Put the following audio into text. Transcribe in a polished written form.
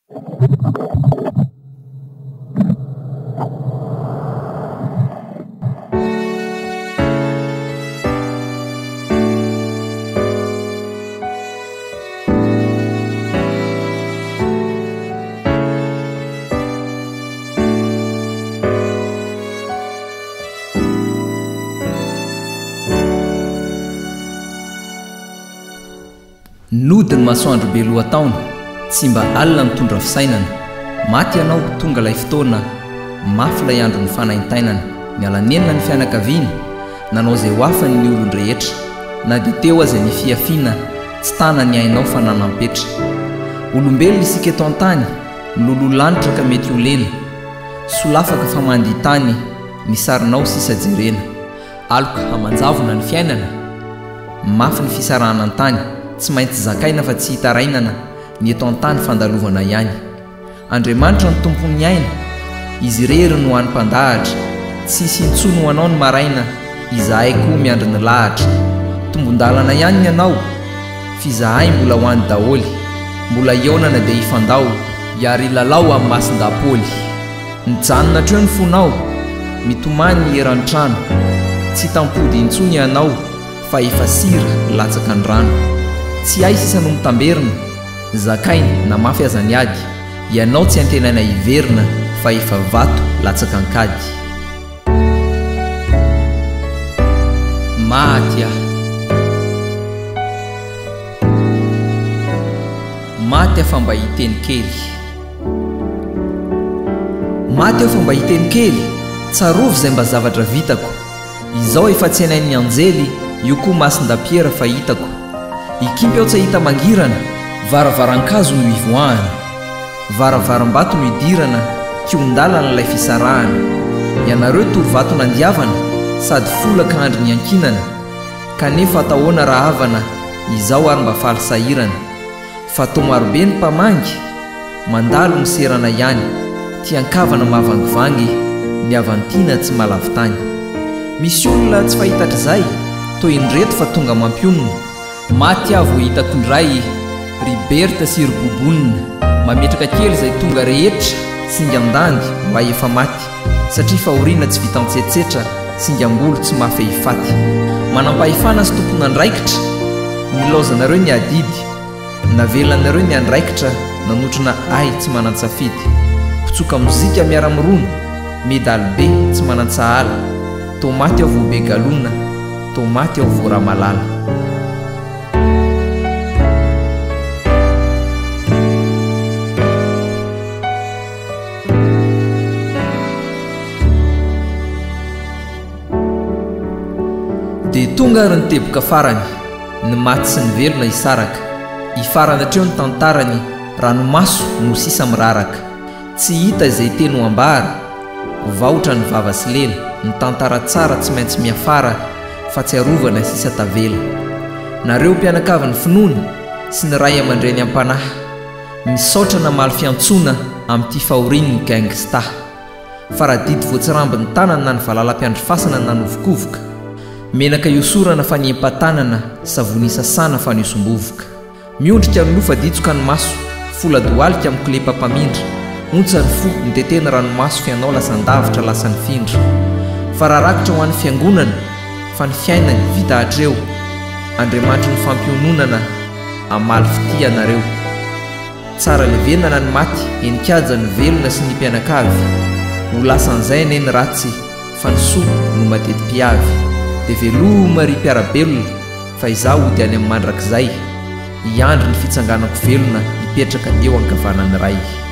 Nodiny masoandro be lohataona, tsy mba alina mitondra fisainana. Maty ianao tonga ilay fotoana, mafy ilay andro ny fanaintainana. Nialanenina ny fianakaviany, nanao izay ho afany ny olon-drehetra. Na dia teo aza ny fiafiana, tsy tana ny ainao fa nanampetra. Olombelona isika eto an-tany, milololanitra ka mety ho lena. Solafaka fa mandiha tany, ny sarinao sisa jerena. Aloka hamanjavona ny fiainana, mafy ny fisarahana an-tany. Tsy maintsy zakaina fa tsy hitarainana ny eto an-tany fandalovana ihany. Andriamanitra ny tompon'ny aina, izy irery no an'ny mpandahatra. Tsisy intsono ho anao ny maraina, izahay koa miandry ny lahatra. Tombon-dalana ihany ny anao, fizahay mbola ho any daholy. Mbola ionana dia hifandao, iary lalao amin'ny masin-dapoly. Nijanona treo ny fonao, mitomany ny eran'ny trano. Tsy tampody intsony ianao, fa efa sira latsaka ny rano. Tsy hay sisa no mitamberina, zakainy na mafy aza ny ady. Ianao tsy antenana hiverina, fa efa vato latsaka ankady. Maty aho, maty aho fa mba hiteny kely. Maty aho fa mba hiteny kely, tsarovy izay mba zavatra vitako. Izao efa tsy hainain'ny anjely, io koa masin-dapiera fa hitako. Ikipy aho tsy hita mangirana, varavaran-kazo no ivoahana. Varavaram-bato no idirana, kion-dalana ilay fisarahana. Ianareo tovy-vato nandiavana, sady folaka andry ny ankinana. Kanefa atahoana raha havana, izao ary mba faly sahirana. Fa tao marobe ny mpamangy, mandalo ny serana ihany. Tiankavana mahavangivangy, ny avantiana tsy malavitany. Misy olona tsy fahitatrizay, toy indreto fa tonga mampionona. Maty aho vao hitako indray, riberta sy ribobonina. Mametraka kely izay tonga rehetra, singa andandy mba efa maty. Satria fahoriana tsy vita mitsetsetra, singa ambolo tsy mafy hifaty. Manampahefana sy tompona andraikitra, nilaozanareo ny adidy. Navelanareo ny andraikitra, nanotrona ay tsy manan-tsafidy. Mpitsoka mozika miara-mirono, medaly be tsy manan-tsahala. Tao maty aho vao be galona, tao maty aho vao raha malala. Dia tonga ary niteboka farany, ny maty sy ny velona hisaraka. Hifarana hatreo ny tantarany, ranomaso no sisa miraraka. Tsy hita izay teny ho ambara, vaotra ny vava sy lela. Ny tantara tsara tsy maintsy miafara, fa tsy arovana sisa tavela. Nareo mpianakavin'ny finoana sy ny ray aman-dreny am-panahy, misaotra namaly fiantsoana amin'ity fahoriany ny gangsta. Faradidy voatsirambiny tanana na ny valalam-piandrifasana na novokovoka. Menaka iosorana fa ny empatanana, savony sasana fa ny osombovoka. Miondrika ny lofa ditsoka ny maso, fola doalika amin'ny kilepa-pamindra. Ontsa ny fo ny tetena ranomaso fianao lasan-davitra lasa ny findra. Fararakitra ho an'ny fiangonana, fa ny fiainany vita hatreo. Andriamanitra ny fampiononana, amaly fity anareo. Tsara levenana ny maty, enikaja ny velona sy ny mpianakavy. Ho lasan'izay ane ny ratsy, fa ny soa no mateti-piavy. Dia veloma ry mpiarabelona, fa izaho hody any amin'ny mandrakizay. Hiandry ny fitsanganako velona, hipetraka eo ankavanan'ny ray.